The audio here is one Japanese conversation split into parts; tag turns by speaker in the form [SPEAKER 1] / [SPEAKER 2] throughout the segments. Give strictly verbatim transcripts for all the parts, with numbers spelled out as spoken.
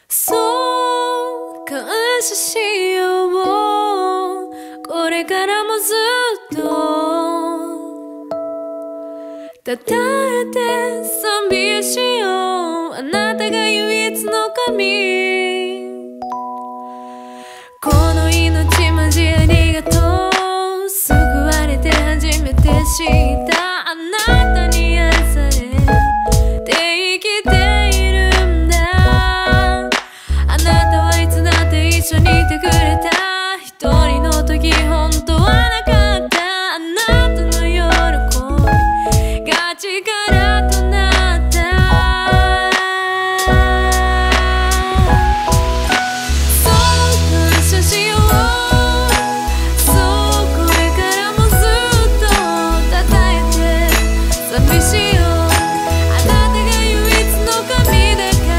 [SPEAKER 1] そう感謝しよう、これからもずっとたたえて賛美しよう、あなたが唯一の神。この命マジありがとう、救われて初めて知ったあなたに愛されて生きているんだ。あなたはいつだって一緒にいてくれた、一人の時本当はなかったあなたの喜びが力となった。そう感謝しよう、そうこれからもずっとたたえて賛美しよう、あなたが唯一の神だから。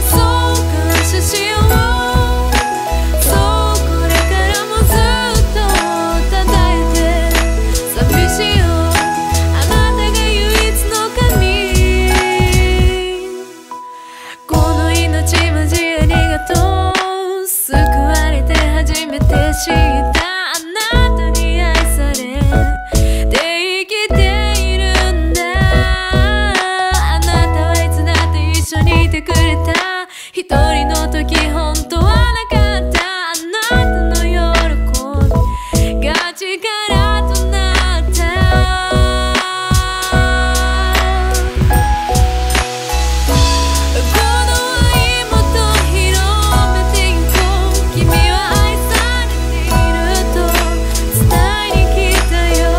[SPEAKER 1] そう感謝しよう、そうこれからもずっとたたえて賛美しよう、あなたが唯一の神。この命マジありがとう、救われて初めて知ったあなたに愛されて生きているんだ。あなたはいつだって一緒にいてくれた、一人の時本当はなかったあなたの喜びが力となった。この愛もっと広めてゆこう、君は愛されていると伝えに来たよ。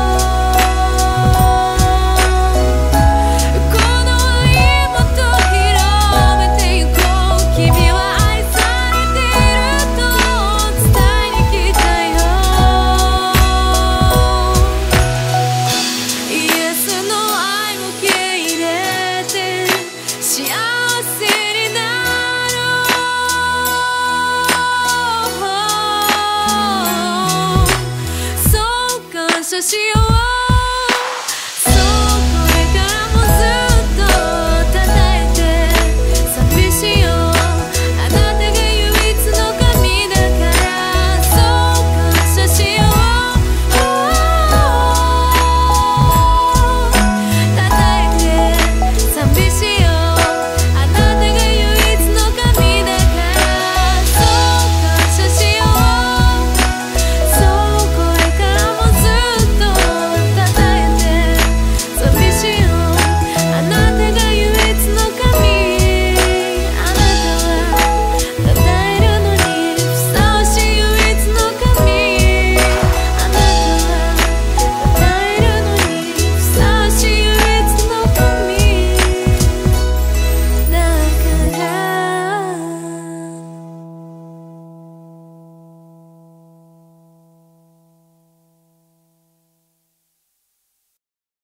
[SPEAKER 1] この愛もっと広めてゆこう、君は愛されていると伝えに来たよ。イエスの愛を受け入れて幸せになろう。そう感謝しよう。